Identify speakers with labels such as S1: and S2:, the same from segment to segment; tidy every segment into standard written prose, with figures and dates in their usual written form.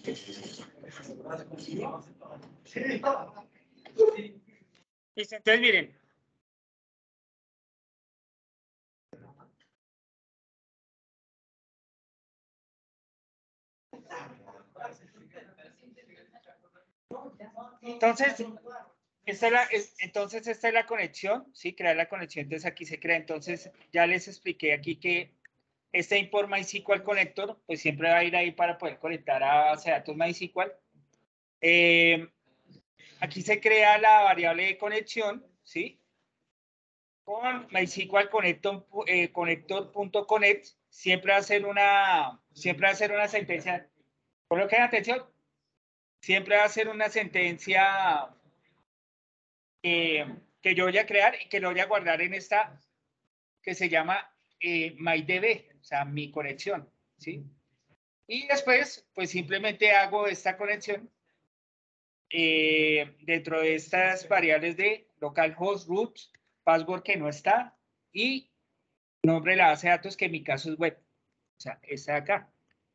S1: Listo, entonces miren. Entonces, esta es la conexión, ¿sí? Crear la conexión, entonces aquí se crea. Entonces, ya les expliqué aquí que este import MySQL connector, pues siempre va a ir ahí para poder conectar a base de datos MySQL. Aquí se crea la variable de conexión, ¿sí? Con MySQL connector.connect, siempre va a ser una sentencia. Coloquen atención, siempre va a ser una sentencia que yo voy a crear y que lo voy a guardar en esta que se llama MyDB, o sea, mi conexión, ¿sí? Y después, pues simplemente hago esta conexión dentro de estas variables de localhost, root, password que no está y nombre de la base de datos que en mi caso es web, o sea, esta de acá.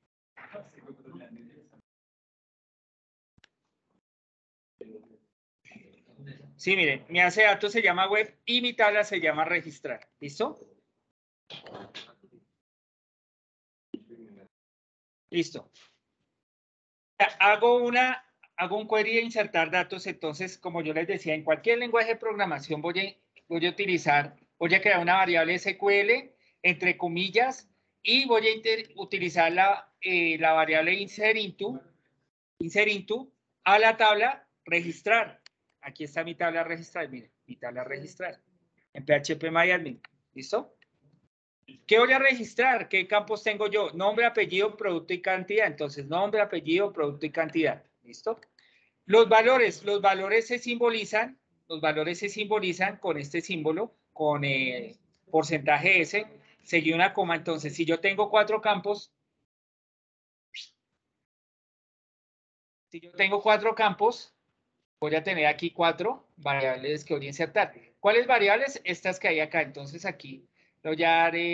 S1: Sí, miren, mi base de datos se llama web y mi tabla se llama registrar. ¿Listo? Listo. Hago un query de insertar datos, entonces, como yo les decía, en cualquier lenguaje de programación voy a crear una variable SQL, entre comillas, y voy a utilizar la variable insert into a la tabla registrar. Aquí está mi tabla registrar, miren, mi tabla registrar en PHP-MyAdmin. ¿Listo? ¿Qué voy a registrar? ¿Qué campos tengo yo? Nombre, apellido, producto y cantidad. Entonces, nombre, apellido, producto y cantidad. ¿Listo? Los valores se simbolizan con este símbolo, con porcentaje S, seguido una coma. Entonces, si yo tengo 4 campos, voy a tener aquí 4 variables que voy a insertar. ¿Cuáles variables? Estas que hay acá. Entonces, aquí lo voy a dar...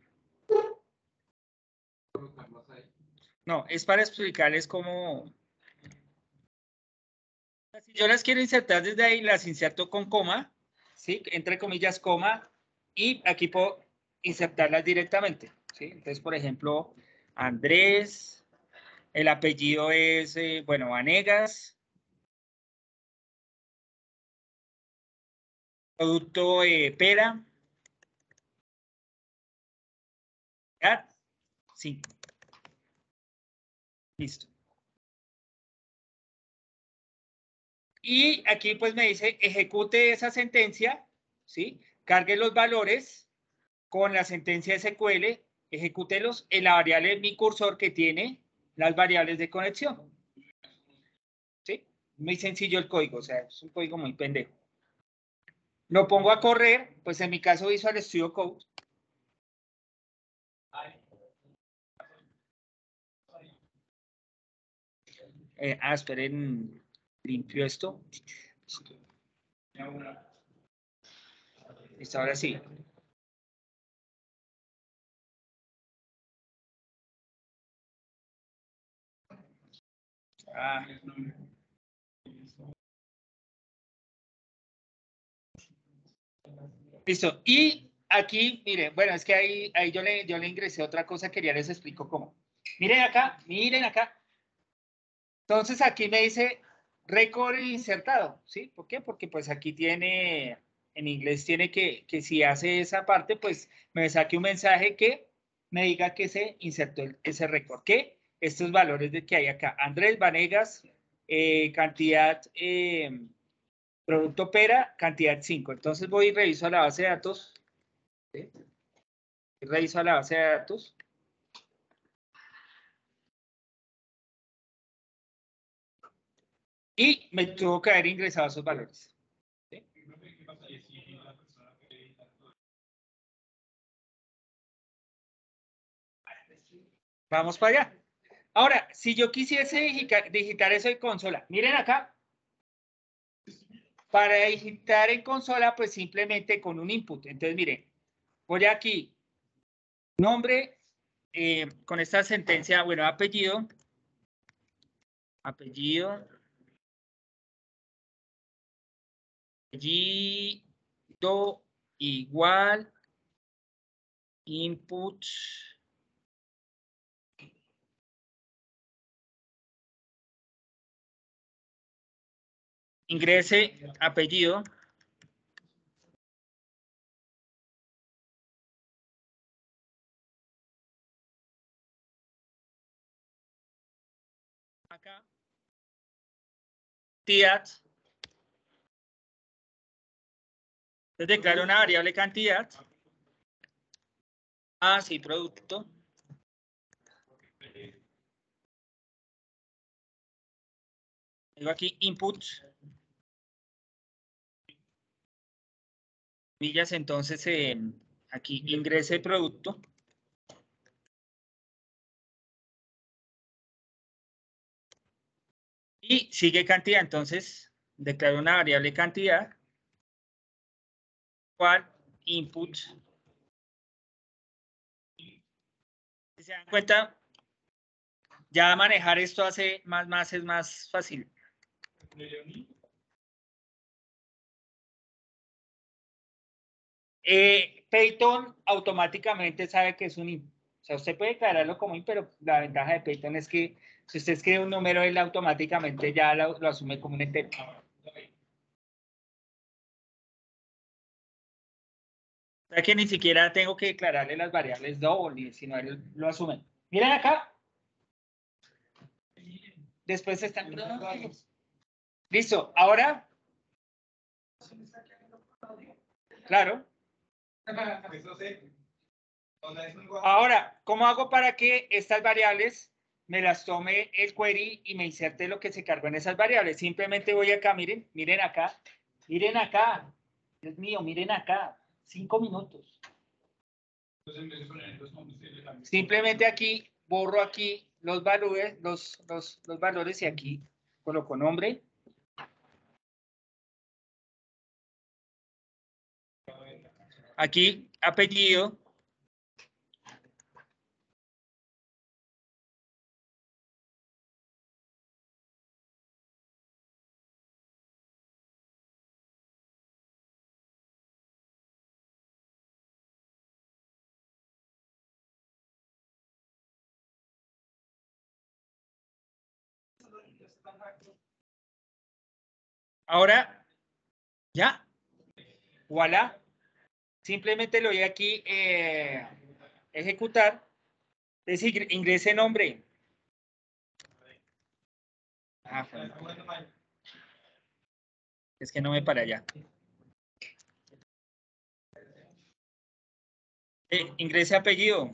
S1: no, es para explicarles cómo... Si yo las quiero insertar desde ahí, las inserto con coma, ¿sí? Entre comillas, coma, y aquí puedo insertarlas directamente, ¿sí? Entonces, por ejemplo, Andrés, el apellido es, bueno, Vanegas, producto pera, ¿ya? Sí, listo. Y aquí pues me dice, ejecute esa sentencia, ¿sí? Cargue los valores con la sentencia SQL, ejecútelos en la variable mi cursor que tiene las variables de conexión. ¿Sí? Muy sencillo el código, o sea, es un código muy pendejo. Lo pongo a correr, pues en mi caso Visual Studio Code. Esperen, limpio esto. Listo, ahora sí. Listo. Y aquí, miren, bueno, es que ahí yo le ingresé otra cosa que ya les explico cómo. Miren acá, miren acá. Entonces aquí me dice récord insertado, ¿sí? ¿Por qué? Porque pues aquí tiene, en inglés tiene que si hace esa parte, pues me saque un mensaje que me diga que se insertó ese récord. ¿Qué? Estos valores de que hay acá. Andrés Vanegas, cantidad, producto pera, cantidad 5. Entonces voy y reviso a la base de datos. ¿Sí? Reviso a la base de datos. Y me tuvo que haber ingresado esos valores. ¿Sí? Vamos para allá. Ahora, si yo quisiese digitar eso en consola, miren acá, para digitar en consola, pues simplemente con un input. Entonces, miren, voy aquí, nombre, con esta sentencia, bueno, apellido, apellido, apellido igual, input, ingrese apellido, acá, cantidad, entonces declaro una variable cantidad, sí, producto, digo aquí input, millas, entonces aquí ingrese producto. Y sigue cantidad, entonces declaro una variable cantidad, cual input. Si se dan cuenta, ya manejar esto hace es más fácil. Python automáticamente sabe que es un input. O sea, usted puede declararlo como input, pero la ventaja de Python es que si usted escribe un número, él automáticamente ya lo asume como un entero. O sea que ni siquiera tengo que declararle las variables double, sino él lo asume. Miren acá. Después están... Listo. Ahora... Claro. Ahora, ¿cómo hago para que estas variables me las tome el query y me inserte lo que se cargó en esas variables? Simplemente voy acá, miren acá. Dios mío, miren acá. 5 minutos. Simplemente aquí, borro aquí los valores, los valores y aquí coloco nombre. Aquí, apellido. Ahora, ya. Voilà. Simplemente lo voy aquí ejecutar. Es decir, ingrese nombre. Es que no me para allá. Ingrese apellido.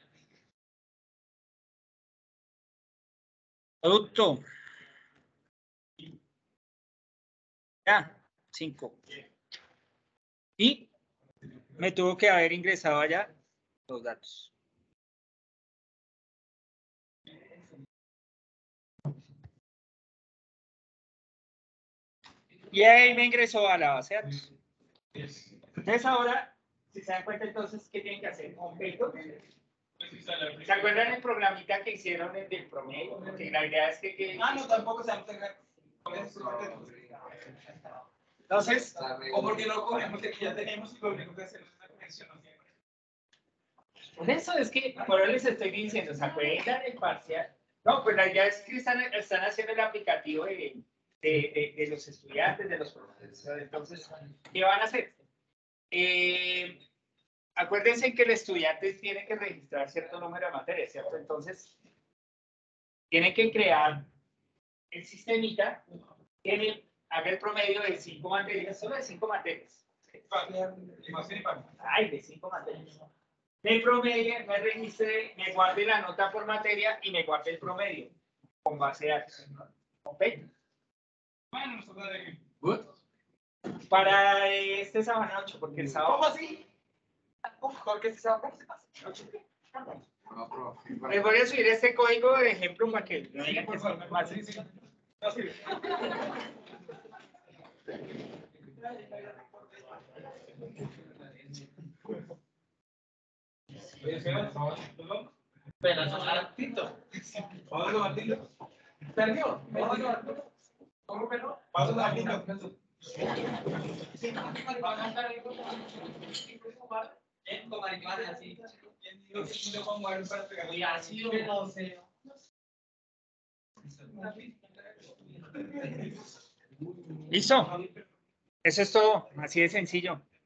S1: Producto. Ya, 5. Y me tuvo que haber ingresado allá los datos. Y ahí me ingresó a la base de datos. Entonces ahora, si se dan cuenta entonces, ¿qué tienen que hacer con Python? ¿Se acuerdan el programita que hicieron el del promedio? Que la idea es que no, tampoco se entonces, o porque lo cogemos que ya tenemos y lo único que hacemos es una conexión. Por eso es que, por eso les estoy diciendo, ¿se acuerdan el parcial? No, pues la idea es que están haciendo el aplicativo de los estudiantes, de los profesores. Entonces, ¿qué van a hacer? Acuérdense que el estudiante tiene que registrar cierto número de materias, ¿cierto? Entonces, tienen que crear el sistemita que haga el promedio de 5 materias, solo de 5 materias. Ay, de 5 materias. Me promedio, me registre, me guarde la nota por materia y me guarde el promedio con base de datos. ¿Ok? Good. Para este sábado 8, porque el sábado... ¿Cómo así? ¿Por qué este sábado? Les voy a subir este código de ejemplo para que no digan que es más sencillo. Pero Martito.
S2: Perdió. Paso la aplicación.
S1: ¿Listo? Eso es todo, así de sencillo.